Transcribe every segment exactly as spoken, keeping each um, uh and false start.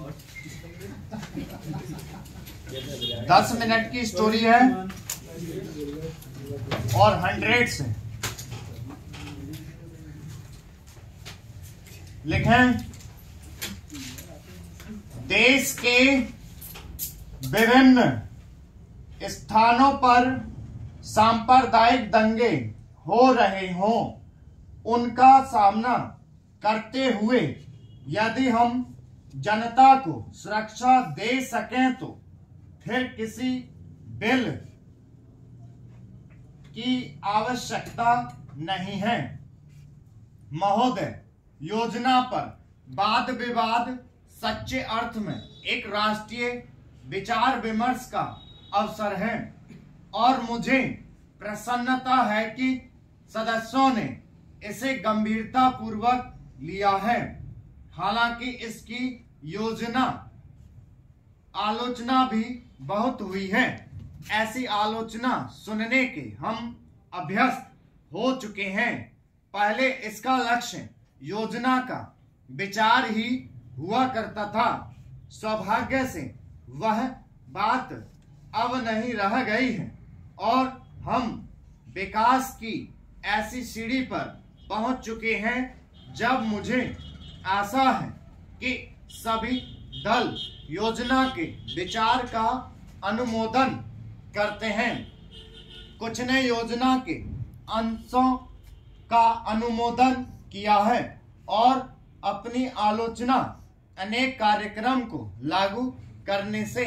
दस मिनट की स्टोरी है और हंड्रेड्स है। लिखें, देश के विभिन्न स्थानों पर सांप्रदायिक दंगे हो रहे हों, उनका सामना करते हुए यदि हम जनता को सुरक्षा दे सकें तो फिर किसी बिल की आवश्यकता नहीं है। महोदय, योजना पर वाद विवाद सच्चे अर्थ में एक राष्ट्रीय विचार विमर्श का अवसर है और मुझे प्रसन्नता है कि सदस्यों ने इसे गंभीरता पूर्वक लिया है। हालांकि इसकी योजना आलोचना भी बहुत हुई है। ऐसी आलोचना सुनने के हम अभ्यस्त हो चुके हैं। पहले इसका लक्ष्य योजना का विचार ही हुआ करता था। सौभाग्य से वह बात अब नहीं रह गई है और हम विकास की ऐसी सीढ़ी पर पहुंच चुके हैं जब मुझे आशा है कि सभी दल योजना के विचार का अनुमोदन करते हैं। कुछ ने योजना के अंशों का अनुमोदन किया है और अपनी आलोचना अनेक कार्यक्रम को लागू करने से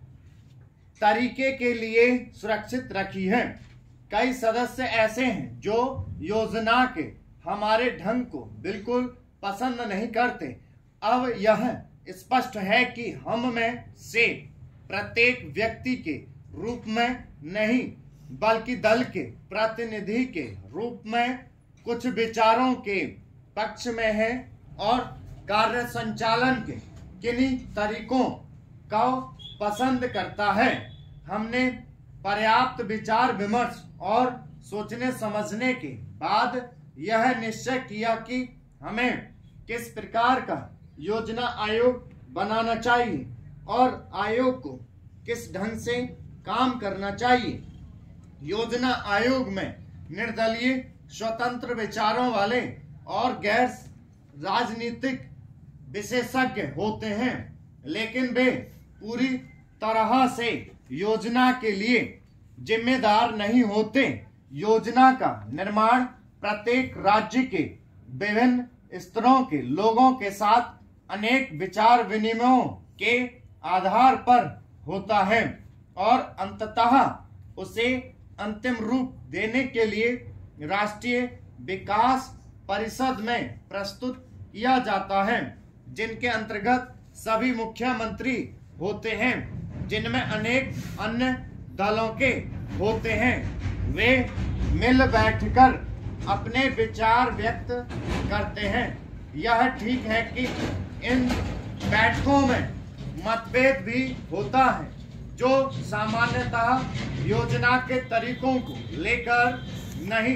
तरीके के लिए सुरक्षित रखी है। कई सदस्य ऐसे हैं जो योजना के हमारे ढंग को बिल्कुल पसंद नहीं करते। अब यह स्पष्ट है कि हम में से प्रत्येक व्यक्ति के रूप में नहीं बल्कि दल के प्रतिनिधि के रूप में कुछ विचारों के पक्ष में है और कार्य संचालन के किन्हीं तरीकों को पसंद करता है। हमने पर्याप्त विचार विमर्श और सोचने समझने के बाद यह निश्चय किया कि हमें किस प्रकार का योजना आयोग बनाना चाहिए और आयोग को किस ढंग से काम करना चाहिए। योजना आयोग में निर्दलीय स्वतंत्र विचारों वाले और गैर राजनीतिक विशेषज्ञ होते हैं, लेकिन वे पूरी तरह से योजना के लिए जिम्मेदार नहीं होते। योजना का निर्माण प्रत्येक राज्य के विभिन्न स्तरों के लोगों के साथ अनेक विचार विनिमयों के आधार पर होता है और अंततः उसे अंतिम रूप देने के लिए राष्ट्रीय विकास परिषद में प्रस्तुत किया जाता है, जिनके अंतर्गत सभी मुख्यमंत्री होते हैं, जिनमें अनेक अन्य दलों के होते हैं। वे मिल बैठकर अपने विचार व्यक्त करते हैं। यह ठीक है कि इन बैठकों में मतभेद भी होता है, जो सामान्यतः योजना के तरीकों को लेकर नहीं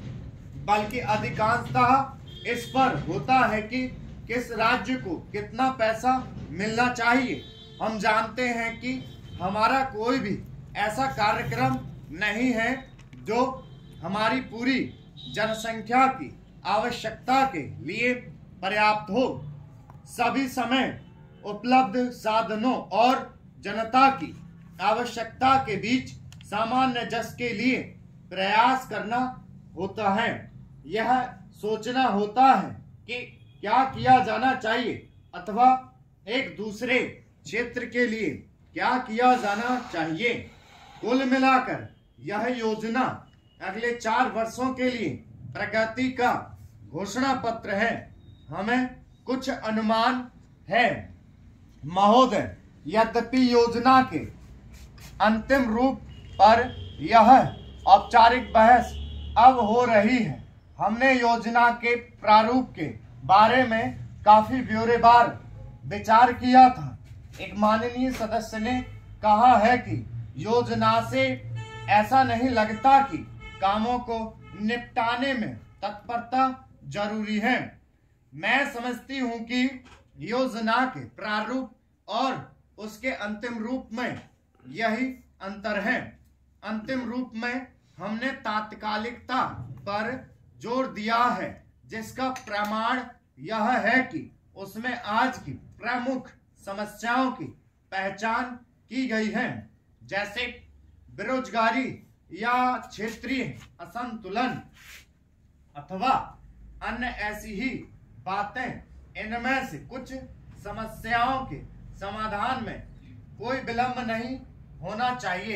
बल्कि अधिकांशतः इस पर होता है कि किस राज्य को कितना पैसा मिलना चाहिए। हम जानते हैं कि हमारा कोई भी ऐसा कार्यक्रम नहीं है जो हमारी पूरी जनसंख्या की आवश्यकता के लिए पर्याप्त हो। सभी समय उपलब्ध साधनों और जनता की आवश्यकता के बीच सामान्य जस के लिए प्रयास करना होता है। यह सोचना होता है कि क्या किया जाना चाहिए अथवा एक दूसरे क्षेत्र के लिए क्या किया जाना चाहिए। कुल मिलाकर यह योजना अगले चार वर्षों के लिए प्रगति का घोषणा पत्र है। हमें कुछ अनुमान है महोदय, यद्यपि योजना के अंतिम रूप पर यह औपचारिक बहस अब हो रही है। हमने योजना के प्रारूप के बारे में काफी ब्यौरेवार विचार किया था। एक माननीय सदस्य ने कहा है कि योजना से ऐसा नहीं लगता कि कामों को निपटाने में तत्परता जरूरी है। मैं समझती हूं कि योजना के प्रारूप और उसके अंतिम रूप में यही अंतर है। अंतिम रूप में हमने तात्कालिकता पर जोर दिया है, जिसका प्रमाण यह है कि उसमें आज की प्रमुख समस्याओं की पहचान की गई है, जैसे बेरोजगारी या क्षेत्रीय असंतुलन अथवा अन्य ऐसी ही बातें। इनमें से कुछ समस्याओं के समाधान में कोई विलंब नहीं होना चाहिए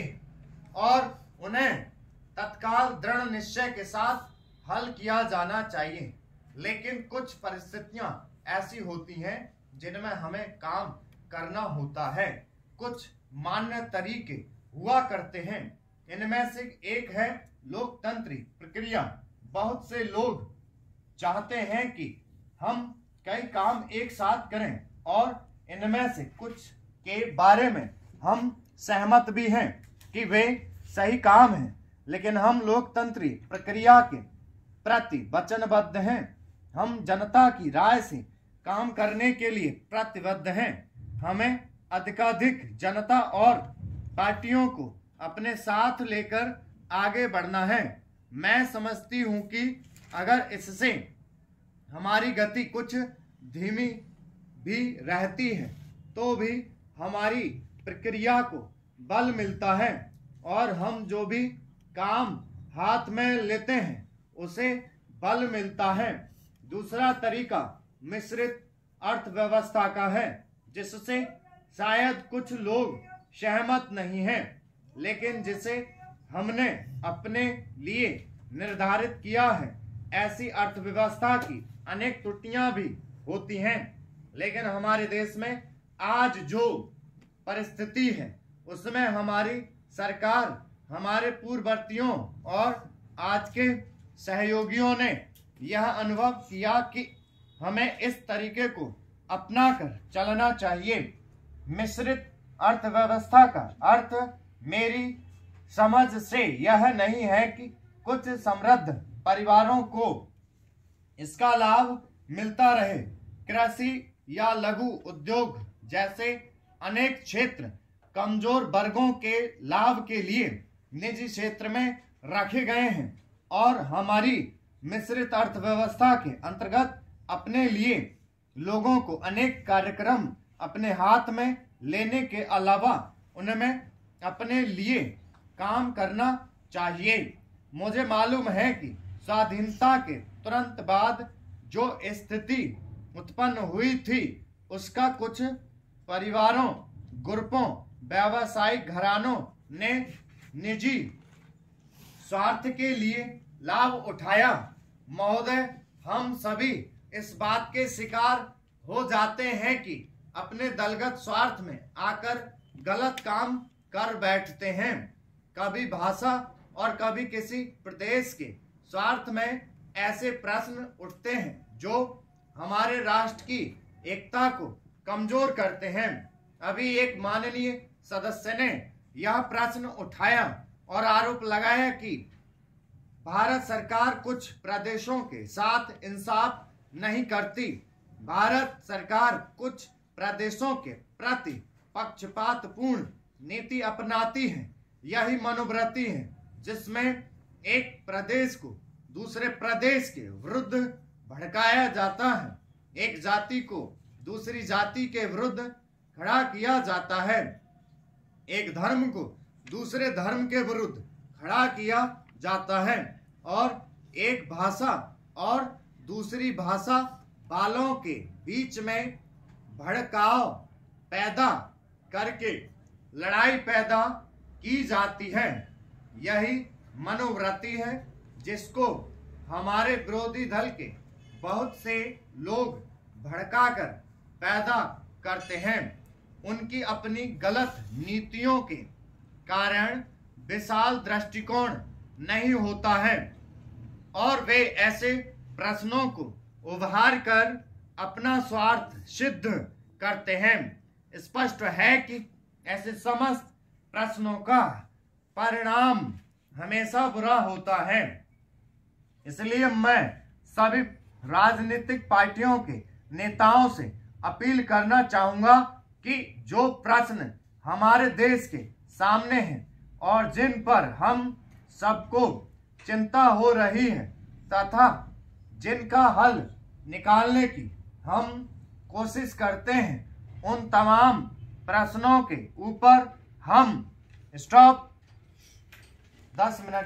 और उन्हें तत्काल दृढ़ निश्चय के साथ हल किया जाना चाहिए। लेकिन कुछ परिस्थितियां ऐसी होती हैं जिनमें हमें काम करना होता है। कुछ मान्य तरीके हुआ करते हैं। इनमें से एक है लोकतांत्रिक प्रक्रिया। बहुत से लोग चाहते हैं कि हम कई काम एक साथ करें और इनमें से कुछ के बारे में हम सहमत भी हैं कि वे सही काम हैं, लेकिन हम लोकतांत्रिक प्रक्रिया के प्रति वचनबद्ध हैं। हम जनता की राय से काम करने के लिए प्रतिबद्ध हैं। हमें अधिकाधिक जनता और पार्टियों को अपने साथ लेकर आगे बढ़ना है। मैं समझती हूं कि अगर इससे हमारी गति कुछ धीमी भी रहती है तो भी हमारी प्रक्रिया को बल मिलता है और हम जो भी काम हाथ में लेते हैं उसे बल मिलता है। दूसरा तरीका मिश्रित अर्थव्यवस्था का है, जिससे शायद कुछ लोग सहमत नहीं हैं, लेकिन जिसे हमने अपने लिए निर्धारित किया है। ऐसी अर्थव्यवस्था की अनेक त्रुटियां भी होती हैं, लेकिन हमारे देश में आज जो परिस्थिति है उसमें हमारी सरकार, हमारे पूर्ववर्तियों और आज के सहयोगियों ने यह अनुभव किया कि हमें इस तरीके को अपनाकर चलना चाहिए। मिश्रित अर्थव्यवस्था का अर्थ मेरी समझ से यह नहीं है कि कुछ समृद्ध परिवारों को इसका लाभ मिलता रहे। कृषि या लघु उद्योग जैसे अनेक क्षेत्र कमजोर वर्गों के लाभ के लिए निजी क्षेत्र में रखे गए हैं और हमारी मिश्रित अर्थव्यवस्था के अंतर्गत अपने लिए लोगों को अनेक कार्यक्रम अपने हाथ में लेने के अलावा उनमें अपने लिए काम करना चाहिए। मुझे मालूम है कि स्वाधीनता के तुरंत बाद जो स्थिति उत्पन्न हुई थी उसका कुछ परिवारों, ग्रुपों, व्यावसायिक घरानों ने निजी स्वार्थ के लिए लाभ उठाया। महोदय, हम सभी इस बात के शिकार हो जाते हैं कि अपने दलगत स्वार्थ में आकर गलत काम कर बैठते हैं। कभी भाषा और कभी किसी प्रदेश के स्वार्थ में ऐसे प्रश्न उठते हैं जो हमारे राष्ट्र की एकता को कमजोर करते हैं। अभी एक माननीय सदस्य ने यह प्रश्न उठाया और आरोप लगाया कि भारत सरकार कुछ प्रदेशों के साथ इंसाफ नहीं करती। भारत सरकार कुछ प्रदेशों के प्रति पक्षपातपूर्ण नीति अपनाती है। यही मनोवृत्ति है जिसमें एक प्रदेश को दूसरे प्रदेश के विरुद्ध भड़काया जाता है, एक जाति को दूसरी जाति के विरुद्ध खड़ा किया जाता है, एक धर्म को दूसरे धर्म के विरुद्ध खड़ा किया जाता है और एक भाषा और दूसरी भाषा वालों के बीच में भड़काव पैदा करके लड़ाई पैदा की जाती है। यही मनोवृत्ति है जिसको हमारे विरोधी दल के बहुत से लोग भड़काकर पैदा करते हैं। उनकी अपनी गलत नीतियों के कारण विशाल दृष्टिकोण नहीं होता है और वे ऐसे प्रश्नों को उभार कर अपना स्वार्थ सिद्ध करते हैं। स्पष्ट है कि ऐसे समस्त प्रश्नों का परिणाम हमेशा बुरा होता है। इसलिए मैं सभी राजनीतिक पार्टियों के नेताओं से अपील करना चाहूंगा कि जो प्रश्न हमारे देश के सामने हैं और जिन पर हम सबको चिंता हो रही है तथा जिनका हल निकालने की हम कोशिश करते हैं, उन तमाम प्रश्नों के ऊपर हम स्टॉप दस मिनट